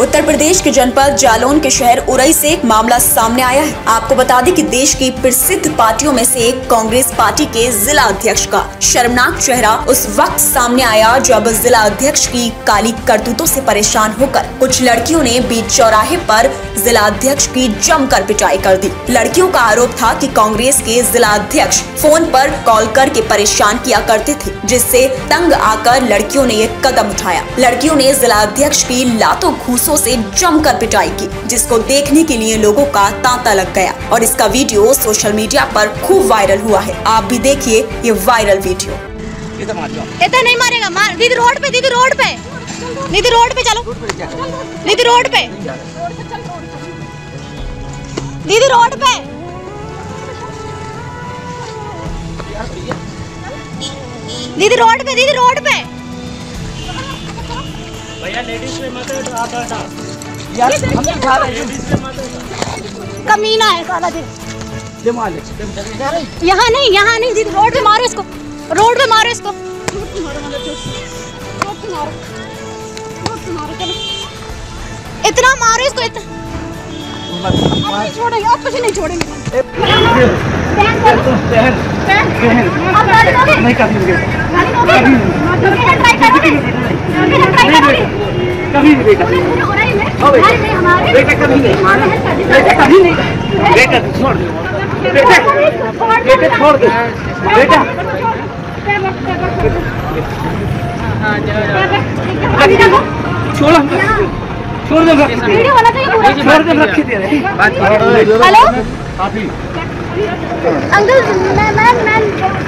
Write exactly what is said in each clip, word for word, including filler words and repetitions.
उत्तर प्रदेश के जनपद जालौन के शहर उरई से एक मामला सामने आया है। आपको बता दें कि देश की प्रसिद्ध पार्टियों में से एक कांग्रेस पार्टी के जिला अध्यक्ष का शर्मनाक चेहरा उस वक्त सामने आया जब जिला अध्यक्ष की काली करतूतों से परेशान होकर कुछ लड़कियों ने बीच चौराहे पर जिला अध्यक्ष की जमकर पिटाई कर दी। लड़कियों का आरोप था कि कांग्रेस के जिला अध्यक्ष फोन पर कॉल करके परेशान किया करते थे, जिससे तंग आकर लड़कियों ने ये कदम उठाया। लड़कियों ने जिला अध्यक्ष की लातों घूसों से जमकर पिटाई की, जिसको देखने के लिए लोगों का तांता लग गया और इसका वीडियो सोशल मीडिया पर खूब वायरल हुआ है। आप भी देखिए ये वायरल वीडियो। इतना नहीं मारेगा, मार दीदी रोड पे, दीदी रोड पे, दीदी रोड पे चलो, दीदी रोड पे, दीदी रोड पे, दीदी रोड पे, दीदी रोड पे। भैया लेडीज पे मत हटो, आप यार हम दिखा रहे हैं, कमीना है साला जी। यहाँ नहीं, यहाँ नहीं दीदी, रोड पे मारो इसको, रोड पे मारो इसको, इतना मारो इसको, इतना छोड़ेंगे, आप कुछ नहीं छोड़ेंगे। नहीं कभी नहीं बेटा, बेटा कभी नहीं, बेटा कभी नहीं, बेटा छोड़ दो, बेटा बेटा छोड़ दो, बेटा छोड़ छोड़ दो, छोड़ दो, रख दे रहे। हेलो अंकल, मैं मैं मैं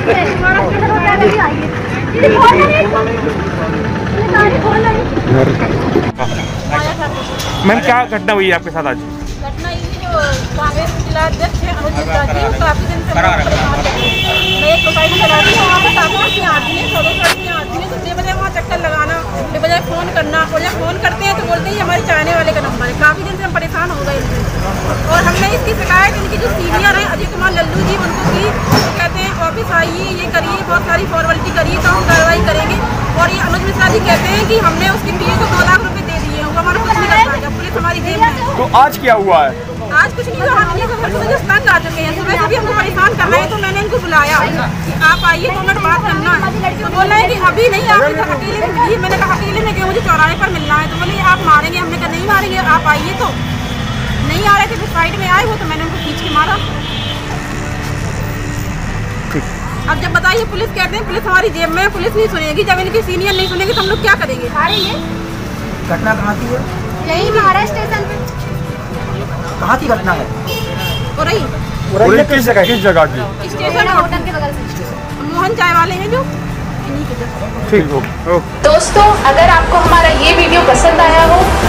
मैम क्या घटना हुई है आपके साथ आज? घटना ये जो कांग्रेस जिला अध्यक्ष है अनुज मिश्रा जी, काफी दिन से मैं एक सोसाइटी चला रही हूँ, वहाँ पर काफी लड़कियाँ आती हैं, सौ दो लड़कियाँ आती हैं, तो बेवजह वहाँ चक्कर लगाना, बेवजह फ़ोन करना, और जब फ़ोन करते हैं तो बोलते हैं हमारे चाहने वाले का नंबर है। काफ़ी दिन से हम परेशान हो गए इनसे, और हमने इसकी शिकायत इनकी जो सीनियर हैं अजय कुमार लल्लू जी, उनको की, तो कहते हैं ऑफिस आइए, ये करिए, बहुत सारी फॉर्मेलिटी करिए तो हम कार्रवाई करेंगे। और ये अनुज मिश्रा जी कहते हैं कि हमने उसकी पीए को दो लाख रुपए दे दिए, वो हमारा कुछ नहीं कर पाएगा, पुलिस हमारी जेब में है। तो आज क्या हुआ है? आज कुछ नहीं हुआ, हम ये सब मुझे तंग आ चुके हैं, सुबह से भी हमको परेशान कर रहे हैं, तो मैंने इनको बुलाया कि आप आइए, दो मिनट बात करना है। तो बोल रहे हैं कि अभी नहीं, आप इधर अकेले में मिलिए। मैंने कहा अकेले में क्यों, मुझे चौराहे पर मिलना है। तो बोले आप मारेंगे, हमने कहा नहीं मारेंगे, आप आइए। तो नहीं आ रहे थे, फिर साइड में आए वो, तो मैंने उनको खींच के मारा। अब जब बताइए, पुलिस कहते हैं पुलिस हमारी जेब में है, पुलिस नहीं सुनेगी, जब इनकी सीनियर नहीं सुनेगी तो हम लोग क्या करेंगे? अरे ये घटना कहाँ की है? यही महाराष्ट्र स्टेशन पे। कहाँ की घटना है? उरई। उरई किस जगह, किस जगह की? स्टेशन होटल के बगल से, मोहन चाय वाले हैं जो। ठीक हो। दोस्तों, अगर आपको हमारा ये वीडियो पसंद आया हो